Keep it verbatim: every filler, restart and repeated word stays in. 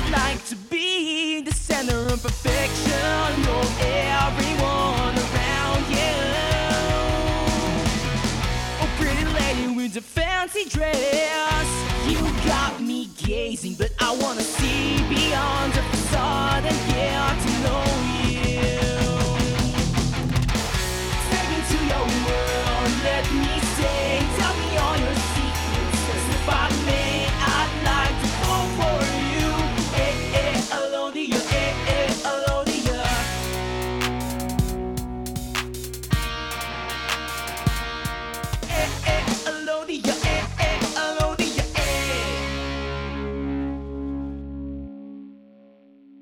like to be the center of perfection. You're everyone around you. Oh, pretty lady with a fancy dress, you got me gazing, but I wanna see beyond the facade. And yeah,